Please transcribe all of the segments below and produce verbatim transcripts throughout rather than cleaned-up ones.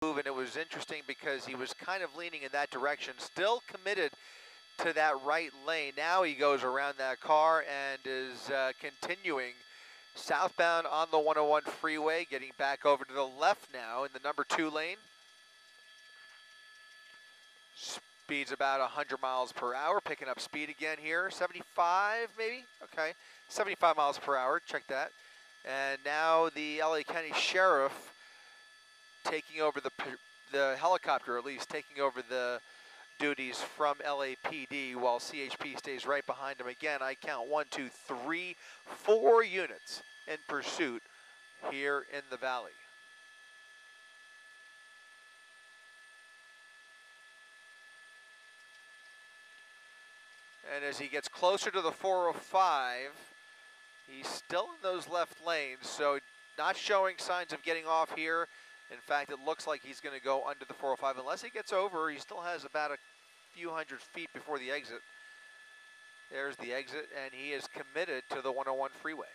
move, and it was interesting because he was kind of leaning in that direction, still committed to that right lane. Now he goes around that car and is uh, continuing southbound on the one oh one freeway, getting back over to the left now in the number two lane. Speed's about one hundred miles per hour, picking up speed again here, seventy-five maybe, okay, seventy-five miles per hour, check that. And now the L A County Sheriff taking over the, the helicopter, at least taking over the duties from L A P D while C H P stays right behind him. Again, I count one, two, three, four units in pursuit here in the valley. And as he gets closer to the four oh five, he's still in those left lanes, so not showing signs of getting off here. In fact, it looks like he's going to go under the four oh five. Unless he gets over, he still has about a few hundred feet before the exit. There's the exit, and he is committed to the one oh one freeway.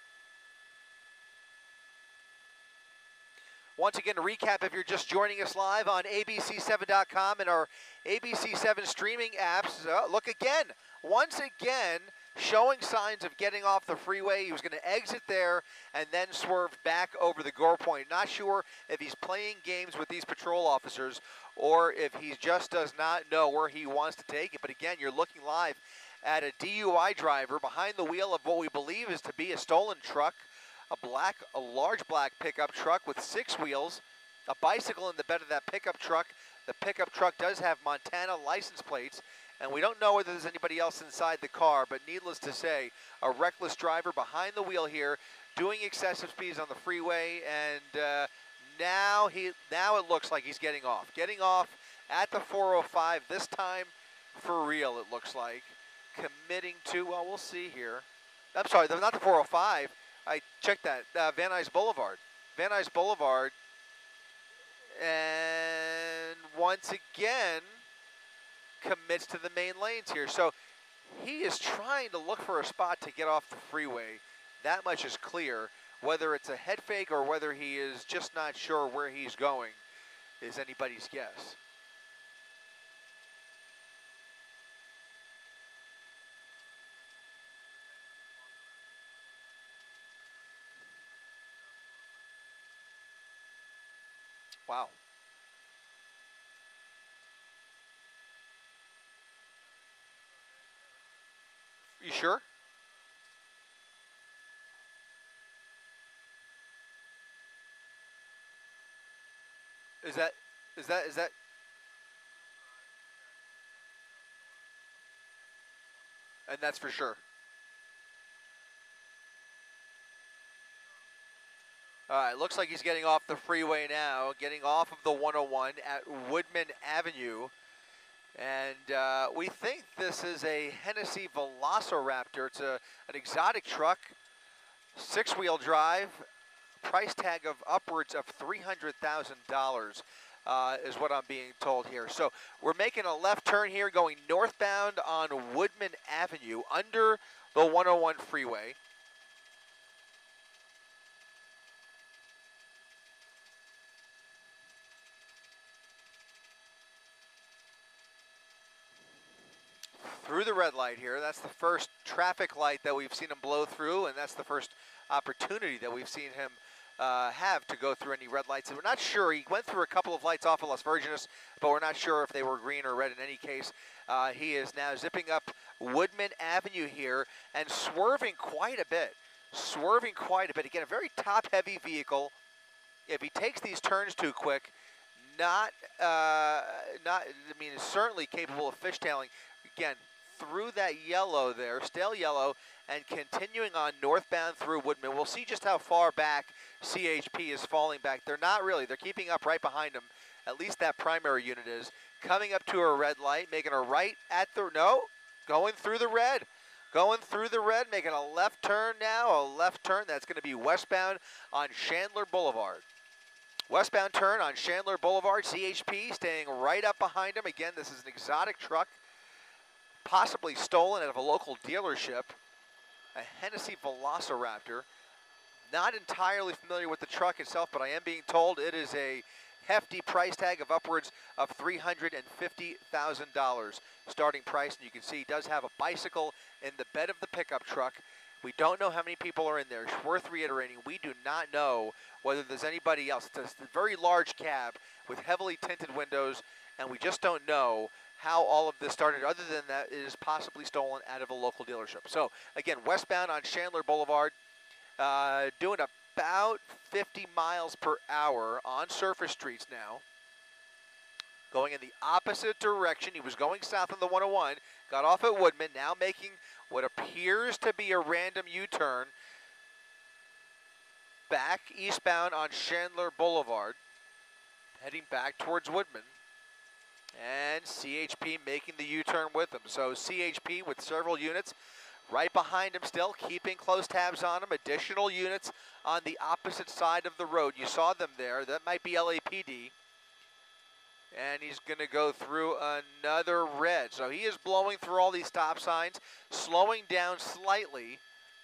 Once again, to recap, if you're just joining us live on A B C seven dot com and our A B C seven streaming apps, uh, look again, once again, showing signs of getting off the freeway. He was going to exit there and then swerve back over the gore point. Not sure if he's playing games with these patrol officers or if he just does not know where he wants to take it. But again, you're looking live at a D U I driver behind the wheel of what we believe is to be a stolen truck. A black, a large black pickup truck with six wheels, a bicycle in the bed of that pickup truck. The pickup truck does have Montana license plates, and we don't know whether there's anybody else inside the car, but needless to say, a reckless driver behind the wheel here, doing excessive speeds on the freeway, and uh, now he, now it looks like he's getting off. Getting off at the four oh five, this time for real, it looks like. Committing to, well, we'll see here. I'm sorry, not the four oh five. I checked that, uh, Van Nuys Boulevard. Van Nuys Boulevard, and once again, commits to the main lanes here. So he is trying to look for a spot to get off the freeway. That much is clear. Whether it's a head fake or whether he is just not sure where he's going is anybody's guess. Wow. You sure? Is that, is that, is that? And that's for sure. All right, looks like he's getting off the freeway now, getting off of the one oh one at Woodman Avenue. And uh, we think this is a Hennessy Velociraptor. It's a, an exotic truck, six-wheel drive, price tag of upwards of three hundred thousand dollars uh, is what I'm being told here. So we're making a left turn here, going northbound on Woodman Avenue under the one oh one freeway. Through the red light here. That's the first traffic light that we've seen him blow through, and that's the first opportunity that we've seen him uh, have to go through any red lights. And we're not sure. He went through a couple of lights off of Las Virgenes, but we're not sure if they were green or red in any case. Uh, he is now zipping up Woodman Avenue here and swerving quite a bit. Swerving quite a bit. Again, a very top-heavy vehicle. If he takes these turns too quick, not, uh, not, I mean, is certainly capable of fishtailing. Again, through that yellow there, stale yellow, and continuing on northbound through Woodman. We'll see just how far back C H P is falling back. They're not really. They're keeping up right behind him. At least that primary unit is. Coming up to a red light, making a right at the, no, going through the red. Going through the red, making a left turn now, a left turn. That's going to be westbound on Chandler Boulevard. Westbound turn on Chandler Boulevard, C H P staying right up behind him. Again, this is an exotic truck, possibly stolen out of a local dealership, a Hennessy Velociraptor. Not entirely familiar with the truck itself, but I am being told it is a hefty price tag of upwards of three hundred fifty thousand dollars starting price. And you can see he does have a bicycle in the bed of the pickup truck. We don't know how many people are in there. It's worth reiterating, we do not know whether there's anybody else. It's a very large cab with heavily tinted windows, and we just don't know how all of this started, other than that it is possibly stolen out of a local dealership. So again, westbound on Chandler Boulevard, uh, doing about fifty miles per hour on surface streets now. Going in the opposite direction. He was going south on the one oh one, got off at Woodman, now making what appears to be a random U-turn back eastbound on Chandler Boulevard, heading back towards Woodman. And C H P making the U-turn with him. So C H P with several units right behind him still, keeping close tabs on him. Additional units on the opposite side of the road. You saw them there. That might be L A P D. And he's going to go through another red. So he is blowing through all these stop signs, slowing down slightly.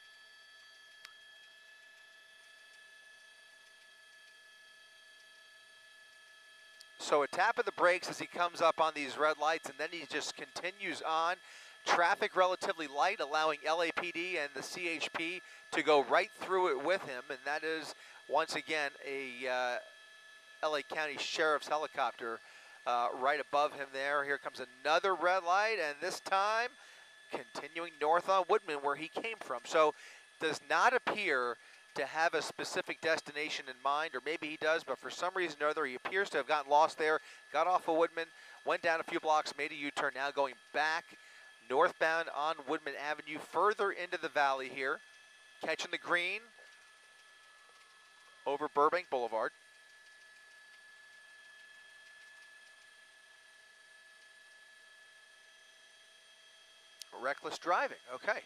So a tap of the brakes as he comes up on these red lights, and then he just continues on. Traffic relatively light, allowing L A P D and the C H P to go right through it with him. And that is, once again, a uh, L A County Sheriff's helicopter Uh, right above him there. Here comes another red light, and this time continuing north on Woodman where he came from. So does not appear to have a specific destination in mind, or maybe he does, but for some reason or other he appears to have gotten lost there, got off of Woodman, went down a few blocks, made a U-turn, now going back northbound on Woodman Avenue, further into the valley here, catching the green over Burbank Boulevard. Reckless driving, okay.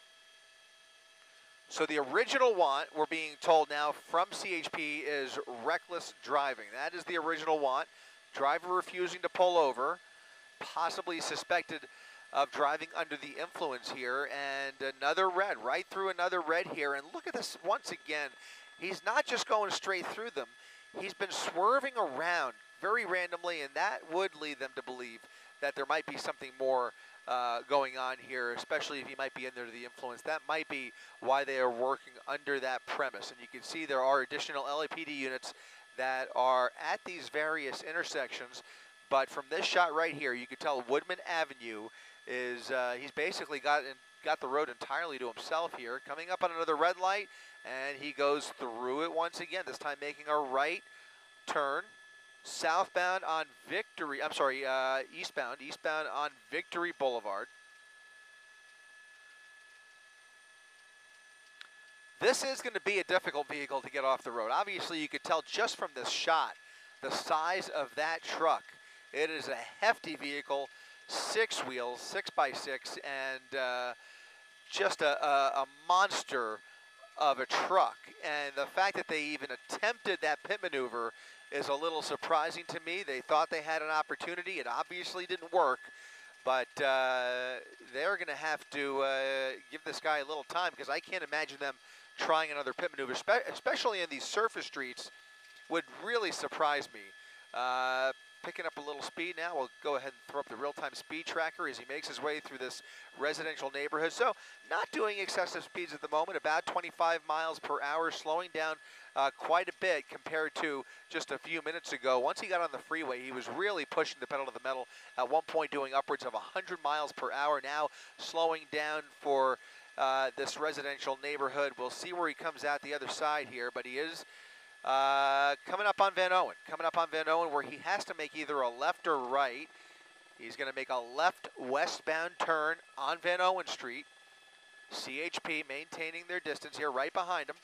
So the original want, we're being told now from C H P, is reckless driving. That is the original want. Driver refusing to pull over, possibly suspected of driving under the influence here, and another red, right through another red here. And look at this once again. He's not just going straight through them. He's been swerving around very randomly, and that would lead them to believe that there might be something more Uh, going on here, especially if he might be under the influence. That might be why they are working under that premise. And you can see there are additional L A P D units that are at these various intersections. But from this shot right here, you can tell Woodman Avenue is, uh, he's basically got, in, got the road entirely to himself here. Coming up on another red light, and he goes through it once again, this time making a right turn. Southbound on Victory, I'm sorry, uh, eastbound, eastbound on Victory Boulevard. This is going to be a difficult vehicle to get off the road. Obviously, you could tell just from this shot, the size of that truck. It is a hefty vehicle, six wheels, six by six, and uh, just a, a, a monster of a truck. And the fact that they even attempted that pit maneuver is a little surprising to me. They thought they had an opportunity. It obviously didn't work, but uh, they're going to have to uh, give this guy a little time, because I can't imagine them trying another pit maneuver, especially in these surface streets. Would really surprise me. Uh, picking up a little speed now. We'll go ahead and throw up the real-time speed tracker as he makes his way through this residential neighborhood. So not doing excessive speeds at the moment, about twenty-five miles per hour, slowing down uh, quite a bit compared to just a few minutes ago. Once he got on the freeway, he was really pushing the pedal to the metal, at one point doing upwards of one hundred miles per hour, now slowing down for uh, this residential neighborhood. We'll see where he comes out the other side here, but he is Uh, coming up on Van Owen, coming up on Van Owen where he has to make either a left or right. He's going to make a left westbound turn on Van Owen Street. C H P maintaining their distance here right behind him.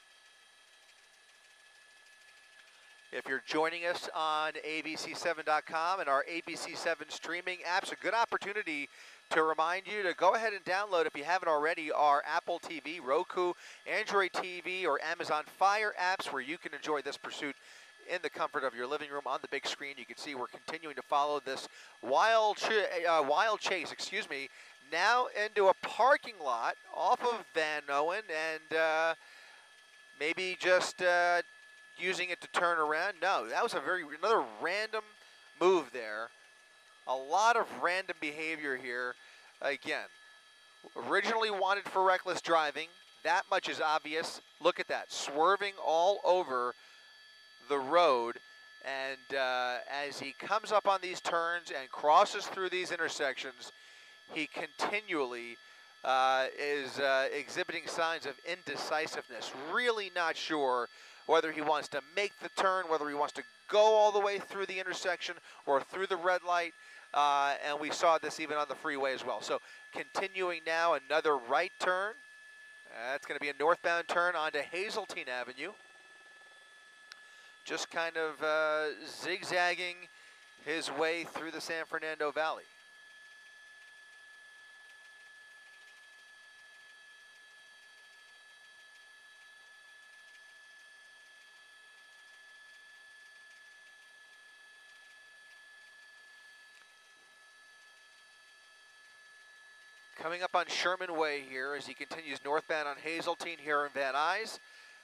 If you're joining us on A B C seven dot com and our A B C seven streaming apps, a good opportunity to remind you to go ahead and download, if you haven't already, our Apple T V, Roku, Android T V, or Amazon Fire apps, where you can enjoy this pursuit in the comfort of your living room on the big screen. You can see we're continuing to follow this wild, ch uh, wild chase, excuse me, now into a parking lot off of Van Owen, and uh, maybe just uh, using it to turn around. No, that was a very another random move there. A lot of random behavior here. Again, originally wanted for reckless driving. That much is obvious. Look at that, swerving all over the road. And uh, as he comes up on these turns and crosses through these intersections, he continually uh, is uh, exhibiting signs of indecisiveness. Really not sure whether he wants to make the turn, whether he wants to go all the way through the intersection or through the red light. Uh, and we saw this even on the freeway as well. So continuing now, another right turn. That's going to be a northbound turn onto Hazeltine Avenue. Just kind of uh, zigzagging his way through the San Fernando Valley. Coming up on Sherman Way here as he continues northbound on Hazeltine here in Van Nuys.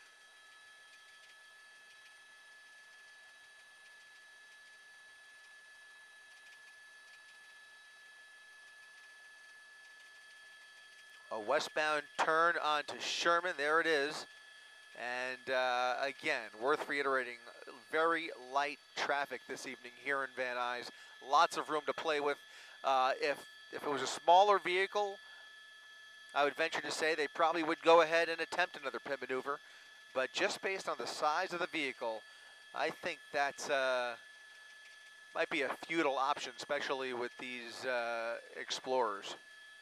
A westbound turn onto Sherman, there it is. And uh, again, worth reiterating, very light traffic this evening here in Van Nuys. Lots of room to play with. Uh, if, if it was a smaller vehicle, I would venture to say they probably would go ahead and attempt another pit maneuver. But just based on the size of the vehicle, I think that's uh, might be a futile option, especially with these uh, Explorers.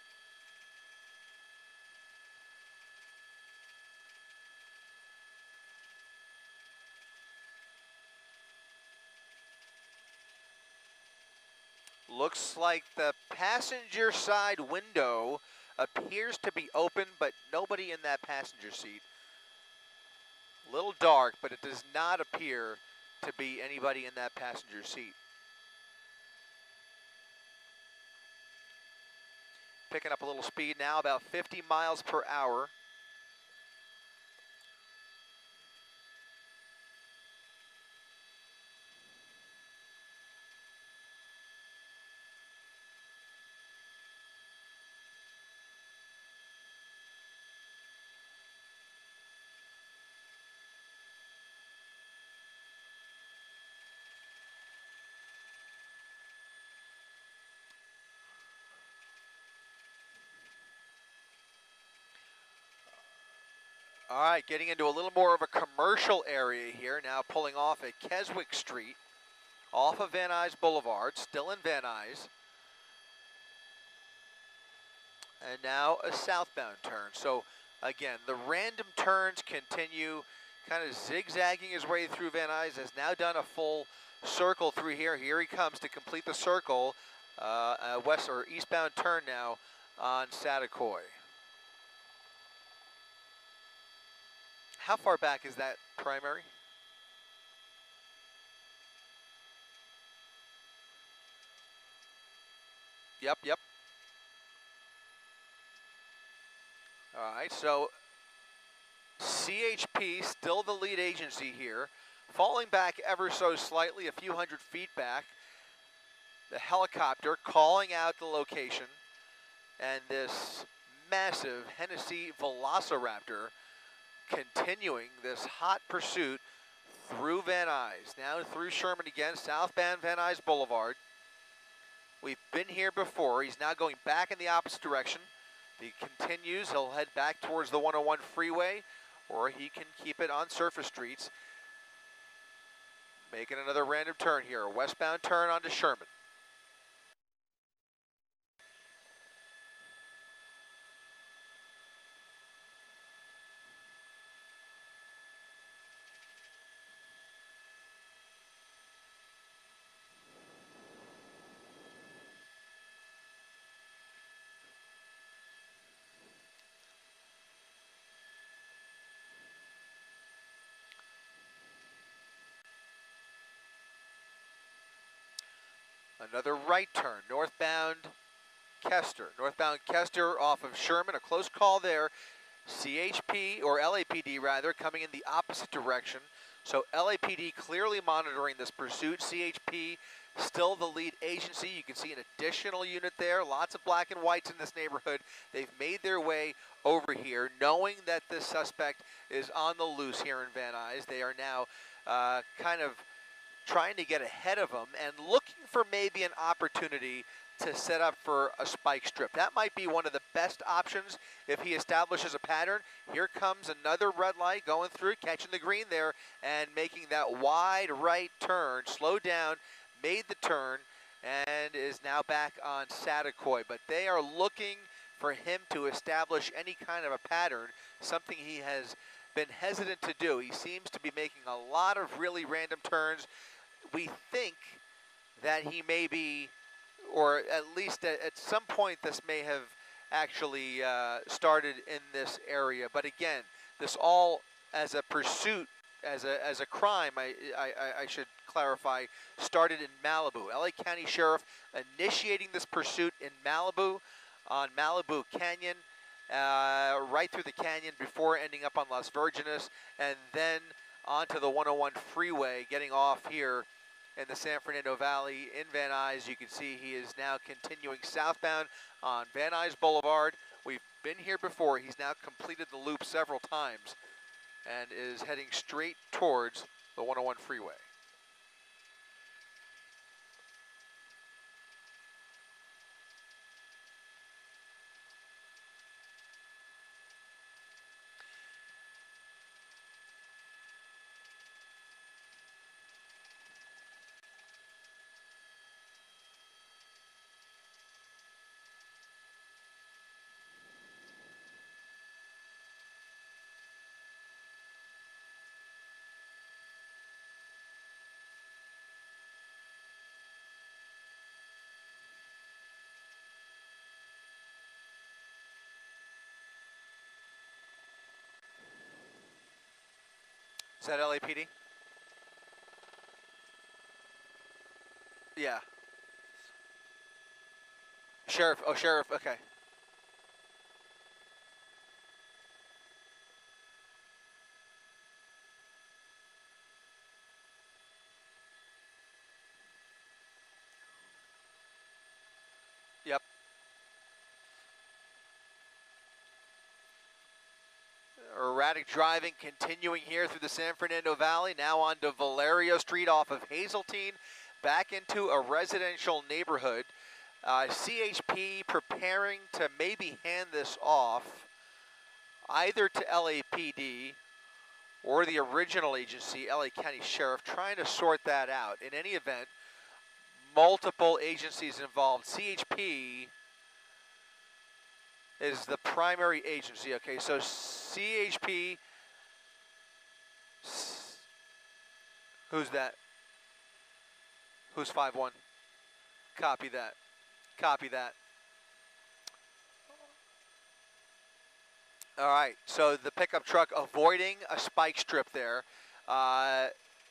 Looks like the passenger side window appears to be open, but nobody in that passenger seat. A little dark, but it does not appear to be anybody in that passenger seat. Picking up a little speed now, about fifty miles per hour. All right, getting into a little more of a commercial area here, now pulling off at Keswick Street, off of Van Nuys Boulevard, still in Van Nuys. And now a southbound turn. So again, the random turns continue, kind of zigzagging his way through Van Nuys, has now done a full circle through here. Here he comes to complete the circle, uh, a west or eastbound turn now on Satakoy. How far back is that primary? Yep, yep. All right, so C H P still the lead agency here, falling back ever so slightly, a few hundred feet back. The helicopter calling out the location, and this massive Hennessy Velociraptor continuing this hot pursuit through Van Nuys, now through Sherman again, southbound Van Nuys Boulevard. We've been here before. He's now going back in the opposite direction. He continues, he'll head back towards the one oh one freeway, or he can keep it on surface streets. Making another random turn here, a westbound turn onto Sherman. Another right turn, northbound Kester. Northbound Kester off of Sherman, a close call there. C H P, or L A P D rather, coming in the opposite direction. So L A P D clearly monitoring this pursuit. C H P still the lead agency. You can see an additional unit there. Lots of black and whites in this neighborhood. They've made their way over here, knowing that this suspect is on the loose here in Van Nuys. They are now uh, kind of trying to get ahead of him and looking for maybe an opportunity to set up for a spike strip. That might be one of the best options if he establishes a pattern. Here comes another red light going through, catching the green there and making that wide right turn, slowed down, made the turn, and is now back on Satakoy. But they are looking for him to establish any kind of a pattern, something he has been hesitant to do. He seems to be making a lot of really random turns. We think that he may be, or at least at, at some point this may have actually uh, started in this area. But again, this all as a pursuit, as a, as a crime, I, I, I should clarify, started in Malibu. L A County Sheriff initiating this pursuit in Malibu, on Malibu Canyon, uh, right through the canyon before ending up on Las Virgenes, and then onto the one oh one freeway, getting off here in the San Fernando Valley in Van Nuys. You can see he is now continuing southbound on Van Nuys Boulevard. We've been here before. He's now completed the loop several times and is heading straight towards the one oh one freeway. Is that L A P D? Yeah. Sheriff, oh, Sheriff, okay. Yep. Erratic driving continuing here through the San Fernando Valley, now on to Valerio Street off of Hazeltine, back into a residential neighborhood. Uh, C H P preparing to maybe hand this off either to L A P D or the original agency, L A County Sheriff, trying to sort that out. In any event, multiple agencies involved. C H P is the primary agency. Okay, so C H P, who's that? Who's five one? Copy that. Copy that. All right, so the pickup truck avoiding a spike strip there. Uh,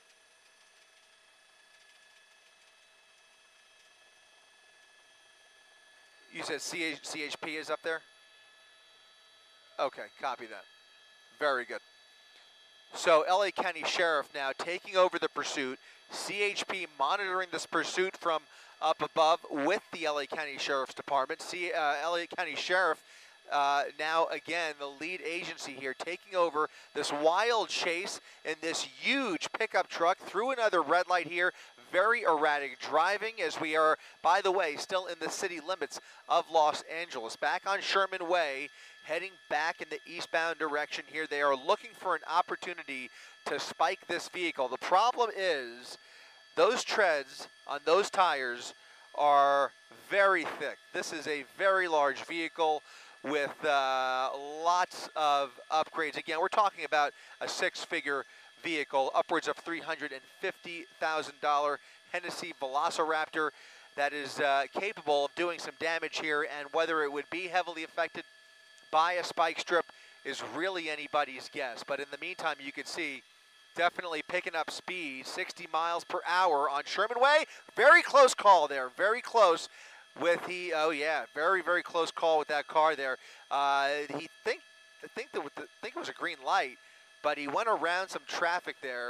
you said C H P is up there? Okay, copy that. Very good. So L A County Sheriff now taking over the pursuit. C H P monitoring this pursuit from up above with the L A County Sheriff's Department. See, uh, L A County Sheriff uh, now again the lead agency here, taking over this wild chase in this huge pickup truck through another red light here. Very erratic driving as we are, by the way, still in the city limits of Los Angeles. Back on Sherman Way, heading back in the eastbound direction here. They are looking for an opportunity to spike this vehicle. The problem is those treads on those tires are very thick. This is a very large vehicle with uh, lots of upgrades. Again, we're talking about a six-figure vehicle, upwards of three hundred fifty thousand dollar Hennessy Velociraptor that is uh, capable of doing some damage here, and whether it would be heavily affected by a spike strip is really anybody's guess. But in the meantime, you can see definitely picking up speed, sixty miles per hour on Sherman Way. Very close call there, very close with he, oh yeah, very, very close call with that car there. Uh, he think, I think, that with the, think it was a green light, but he went around some traffic there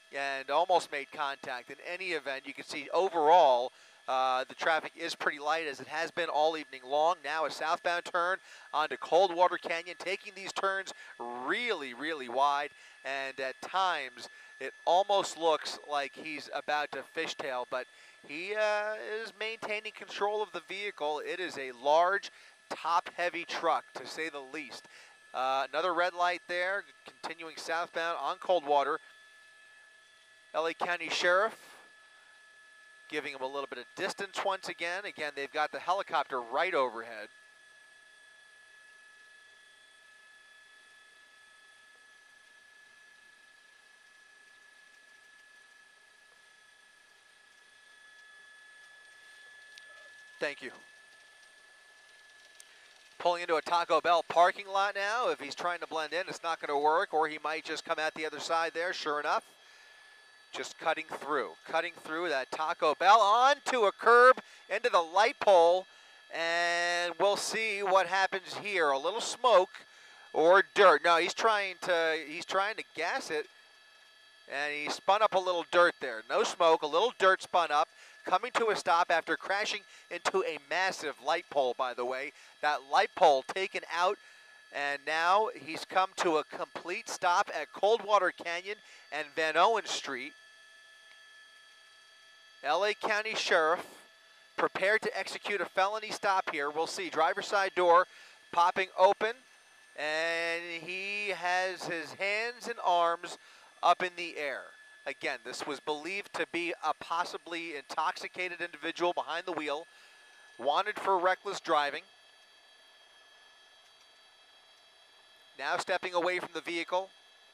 and almost made contact. In any event, you can see overall uh, the traffic is pretty light, as it has been all evening long. Now a southbound turn onto Coldwater Canyon, taking these turns really, really wide, and at times it almost looks like he's about to fishtail, but he uh, is maintaining control of the vehicle. It is a large, top-heavy truck, to say the least. Uh, another red light there, continuing southbound on Coldwater. L A County Sheriff giving him a little bit of distance once again. Again, they've got the helicopter right overhead. Thank you. Pulling into a Taco Bell parking lot now. If he's trying to blend in, it's not going to work, or he might just come out the other side there, sure enough. Just cutting through, cutting through that Taco Bell onto a curb, into the light pole, and we'll see what happens here. A little smoke or dirt. No, he's trying to, he's trying to gas it, and he spun up a little dirt there. No smoke, a little dirt spun up, coming to a stop after crashing into a massive light pole, by the way. That light pole taken out, and now he's come to a complete stop at Coldwater Canyon and Van Owen Street. L A County Sheriff prepared to execute a felony stop here. We'll see. Driver's side door popping open, and he has his hands and arms up in the air. Again, this was believed to be a possibly intoxicated individual behind the wheel, wanted for reckless driving. Now stepping away from the vehicle.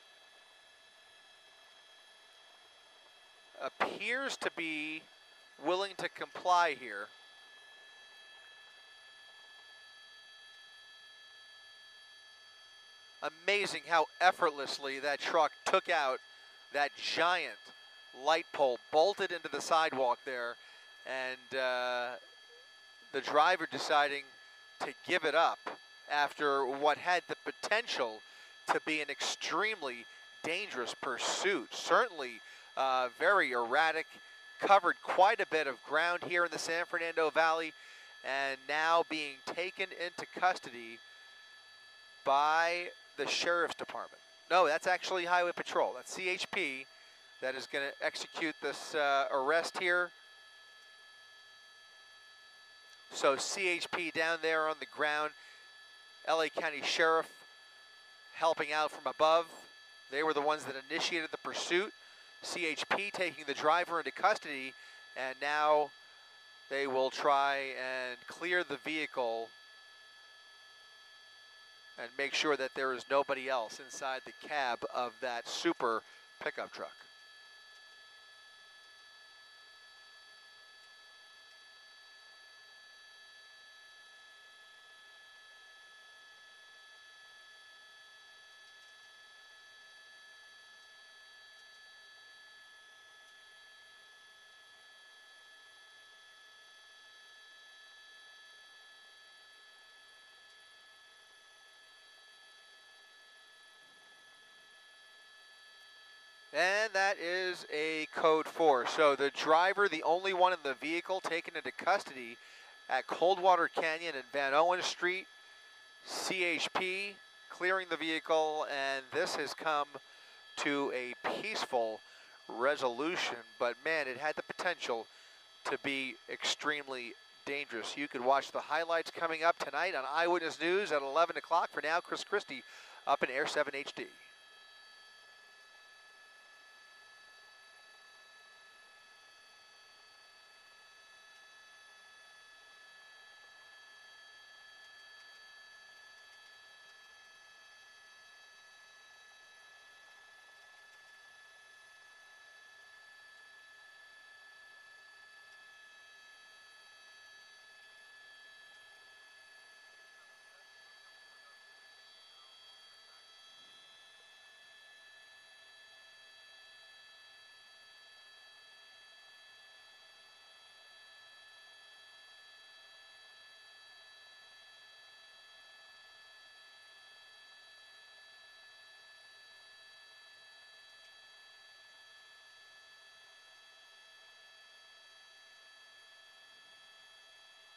Appears to be willing to comply here. Amazing how effortlessly that truck took out that giant light pole, bolted into the sidewalk there, and uh, the driver deciding to give it up after what had the potential to be an extremely dangerous pursuit. Certainly uh, very erratic, covered quite a bit of ground here in the San Fernando Valley, and now being taken into custody by the Sheriff's Department. No, that's actually Highway Patrol. That's C H P that is going to execute this uh, arrest here. So C H P down there on the ground, L A County Sheriff helping out from above. They were the ones that initiated the pursuit. C H P taking the driver into custody, and now they will try and clear the vehicle and make sure that there is nobody else inside the cab of that super pickup truck. And that is a code four. So the driver, the only one in the vehicle, taken into custody at Coldwater Canyon and Van Owen Street. C H P clearing the vehicle, and this has come to a peaceful resolution. But man, it had the potential to be extremely dangerous. You could watch the highlights coming up tonight on Eyewitness News at eleven o'clock. For now, Chris Christie up in Air seven H D.